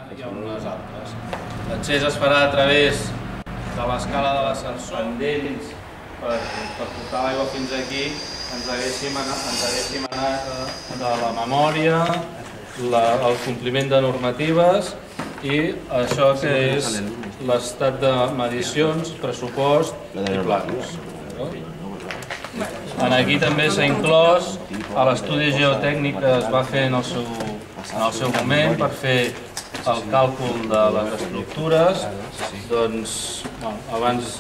i a unes altres. L'accés es farà a través de l'escala de l'ascensor. Pendents per portar l'aigua fins aquí ens haguéssim anat de la memòria, el compliment de normatives i això que és l'estat de medicions, pressupost i plans. Aquí també s'ha inclòs l'estudi geotècnic que es va fer en el seu moment per fer el càlcul de les estructures. Doncs abans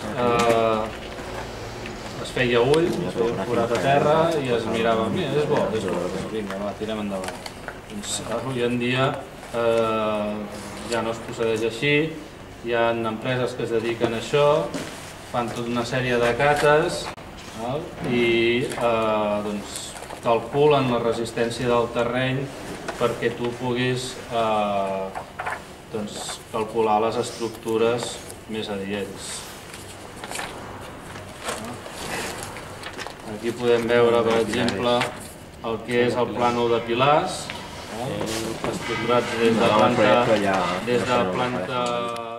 es feia ull, es feia un forat a terra i es mirava, mira, és bo, vinga, va, tirem endavant. Avui en dia ja no es procedeix així, hi ha empreses que es dediquen a això, fan tota una sèrie de cates i calculen la resistència del terreny perquè tu puguis calcular les estructures més adients. Aquí podem veure, per exemple, el que és el plànol de pilars, estructurats des de planta